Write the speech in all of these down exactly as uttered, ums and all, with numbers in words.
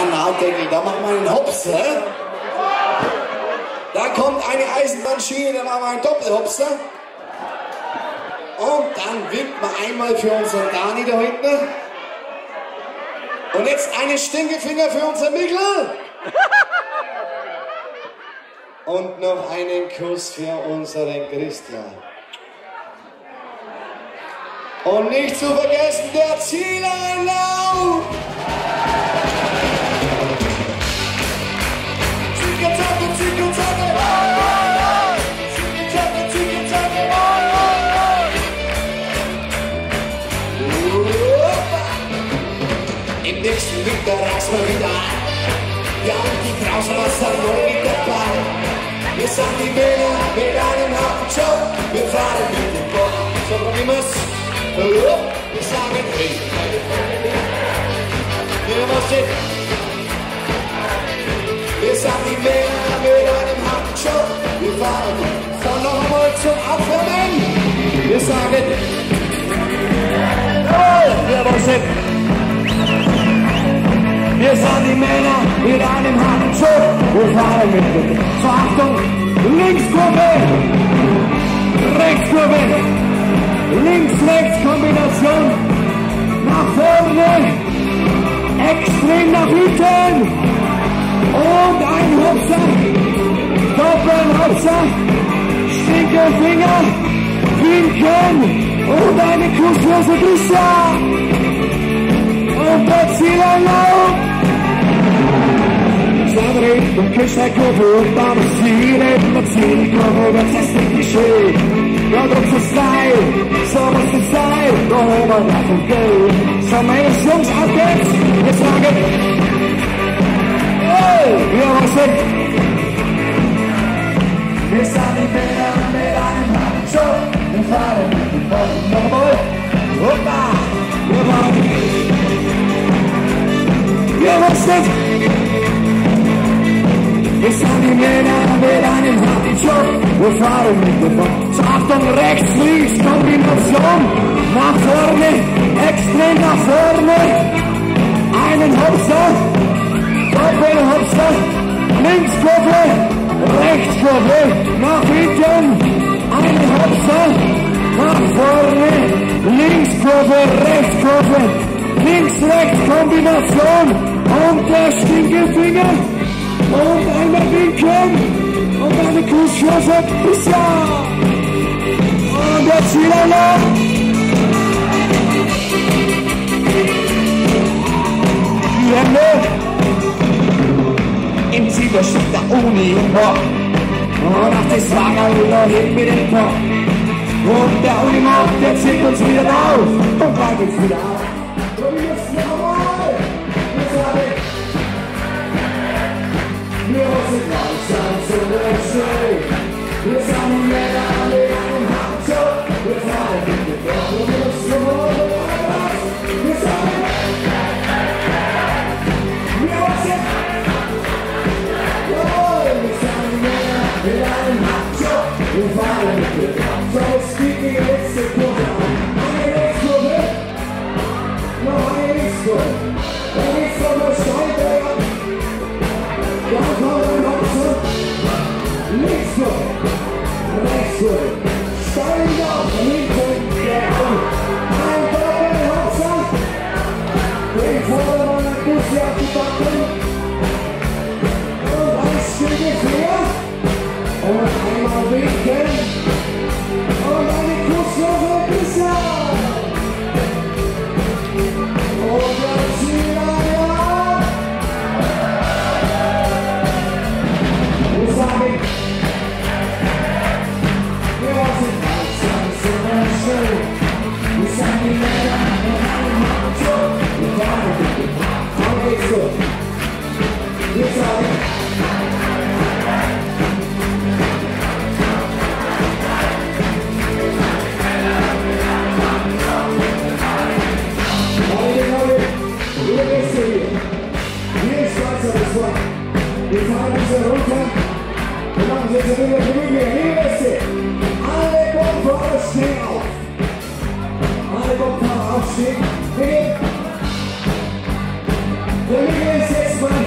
Kanaldeckel, da machen wir einen Hopser. Da kommt eine Eisenbahnschiene, da machen wir einen Doppelhopser. Und dann winkt man einmal für unseren Dani da hinten. Und jetzt einen Stinkefinger für unseren Mikl. Und noch einen Kuss für unseren Christian. Und nicht zu vergessen, der Zieleinlauf! Zicke-Zacke, Zicke-Zacke! Zicke-Zacke, Zicke-Zacke! Im nächsten Winter reißen wir wieder an. Ja, und die Krauswasser neu mit dabei. Wir sind die Männer mit einem harten Job. Wir fahren mit dem Bock. So probieren wir's. Wir sagen hey. Wir müssen. Wir sind die Männer mit einem harten Job. Wir fahren von noch einmal zum Aufwärmen. Wir sagen hey. Wir müssen. Wir sind die Männer mit einem harten Job. Wir fahren mit dem. So, Achtung, Linkskurve, Rechtskurve, Links-Rechts-Kombination, nach vorne, extrem nach hinten und ein Hopser, Doppelhopser, Stinkefinger, Winken und eine Kusslose Christian und der Zieleinlauf. Zadrejt, do Kiszekową, tam sile, na Zielkowo, na cestnej kiszy. Jodrący style, somosty style, do chyba na tym gej. Samej Jungs auf geht's, wir sagen, hey, wir müssen. Wir sind die Männer mit einem harten Job, wir fahren mit dem Boden nochmal, hoppa, wir wollen. Wir müssen. Wir sind die Männer mit einem harten Job. Wir fahren mit dem Bock. So, Achtung, rechts, links, Kombination. Nach vorne, extrem nach vorne. Einen Hopser, Doppelhopser, Linkskurve, Rechtskurve, nach hinten. Einen Hopser, nach vorne, Linkskurve, Rechtskurve, Links-Rechts-Kombination. Und der Stinkefinger. Und einmal winken und eine Kusslose Christian und der Zieleinlauf. Die Hände im Ziel, da steht der Uni im Bock und auf das Wagen da hinten mit dem Kopf. Und der Unimog, der zieht uns wieder auf und bald geht's wieder auf. Und wir müssen nochmal, wir sagen, wir sind langsam zu Wechsel. Wir sind die Männer mit einem harten Job. Wir fahren mit dem Bock und wir müssen morgen was. Wir sagen, wir müssen. Jawohl, wir sind die Männer mit einem harten Job. Wir fahren mit dem Bock. So, jetzt geht die letzte Kurve an. Eine Rechtskurve, noch eine Linkskurve. Dann geht's noch mal Steinberger. Dann kommt ein Hopser, Linkskurve, Rechtskurve, steigend auf, hinten, der Arm, ein Doppelhopser, den Vordermann ein Bussi auf die Backen und ein Stinkefinger und einmal winken und eine Kusslose Christian und der Zieleinlauf. Wir sagen, wir sind langsam zu Wechsel. Wir sind die Männer mit einem harten Job. Wir fahren mit dem Bock. Dann geht's so. Wir sagen, Leute, Leute, ihr wisst ja hier. Hier ist Schweizer bis vor. Wir fahren uns hier runter. Wir machen jetzt wieder gemütlich. Hier ist sie. Alle Bockfahrer stehen auf. Alle Bockfahrer aufstehen. Wir gehen. Der Mikkel ist jetzt mal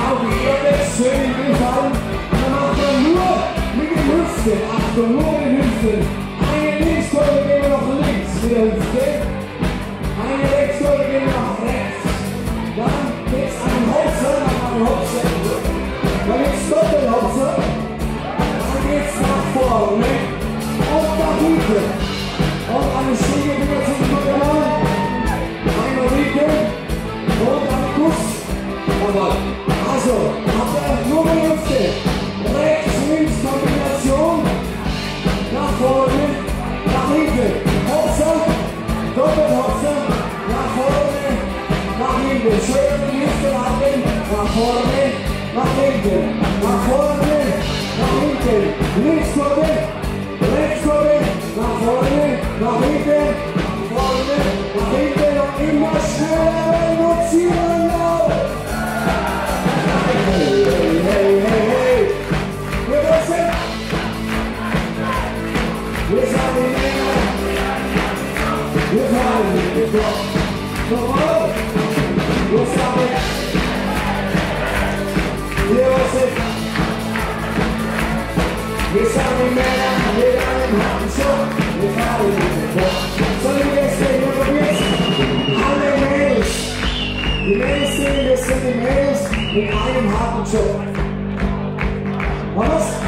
auf die Erde, schön in den Fall. Dann macht man nur mit den Hüften, Achtung, nur mit den Hüften. Eine Linkskurve gehen wir nach links mit der Hüfte. Eine Rechtskurve gehen wir nach rechts. Dann geht's an den Hopser, nach einem Hopser. Dann geht's Doppelhopser. Dann geht's nach vorne und nach hinten. Und eine Schläge wieder zum Doppelmann. Einmal Riegel und ein Kuss. Also, habt ihr nur die Hüfte. Rechts, links, Kombination. Nach vorne, nach hinten. Hopser, Doppelhopser. Nach vorne, nach hinten. Schön die Hüfte halten. Nach vorne, nach hinten. Nach vorne, nach hinten. Linkskurve, Rechtskurve. Nach vorne, nach hinten. Nach vorne, nach hinten. Und immer schneller reduzieren. Hey, hey, hey, hey, hey. Wir wissen, wir sind die Männer, wir fahren mit dem Kopf. Nochmal, wir sagen, wir wissen, wir sind die Männer, wir haben einen Schub, wir fahren mit dem Kopf. So, die Gäste, wir probieren alle Mädels. Die Mädels sind, wir sind die Mädels. Mit einem harten Job. Was?